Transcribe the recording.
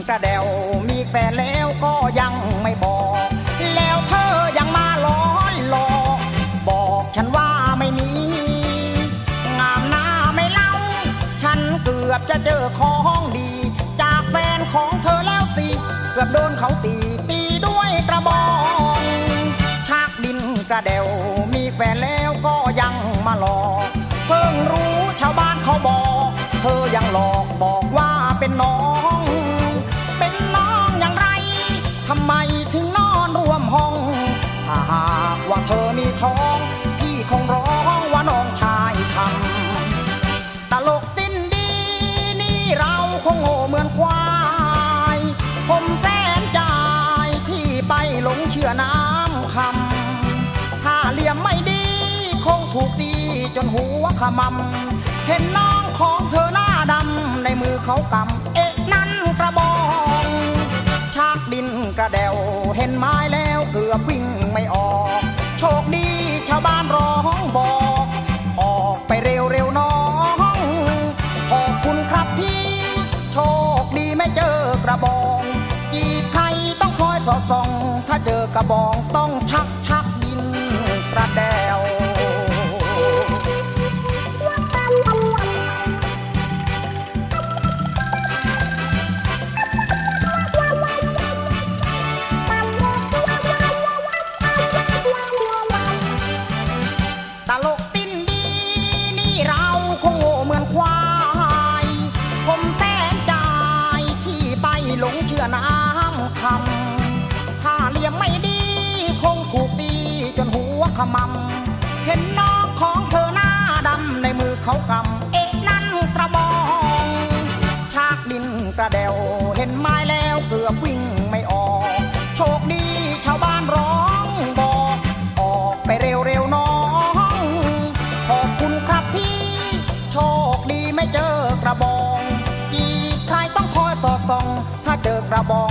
กระเดวมีแฟนแล้วก็ยังไม่บอกแล้วเธอยังมาล้อหลอกบอกฉันว่าไม่มีงามหน้าไม่เล่าฉันเกือบจะเจอของดีจากแฟนของเธอแล้วสิเกือบโดนเขาตีด้วยกระบองชักดินกระเดวมีแฟนแล้วก็ยังมาหลอกเพิ่งรู้ชาวบ้านเขาบอกเธอยังหลอกบอกว่าเป็นน้องอย่างไรทำไมถึงนอนร่วมห้องถ้าหากว่าเธอมีท้องพี่คงร้องว่าน้องชายทำตลกสิ้นดีนี่เราคงโง่เหมือนควายผมแสนใจที่ไปหลงเชื่อน้ำคำถ้าเหลี่ยมไม่ดีคงถูกตีจนหัวขมำเห็นน้องของเธอหน้าดำในมือเขากำเอ๊ะนั่นกระบองชักดินกระเดวเห็นไม้แล้วเกือบวิ่งไม่ออกโชคดีชาวบ้านร้องบอกออกไปเร็วๆน้องขอบคุณครับพี่โชคดีไม่เจอกระบองจีบใครต้องคอยสอดส่องถ้าเจอกระบองต้องชักดินกระเดวตลกสิ้นดีนี่เราคงโง่เหมือนควายผมแสนใจที่ไปหลงเชื่อน้ำคำถ้าเหลี่ยมไม่ดีคงถูกตีจนหัวขมำเห็นน้องของเธอหน้าดำในมือเขากำเอ๊ะนั่นกระบองชักดินกระเดวเห็นไม้แล้วเกือบวิ่งไม่ออกโชคดีชาวบ้านร้องบอกออกไปเร็วๆน้องขอบคุณครับพี่โชคดีไม่เจอกระบองจีบใครต้องคอยสอดส่องถ้าเจอกระบอง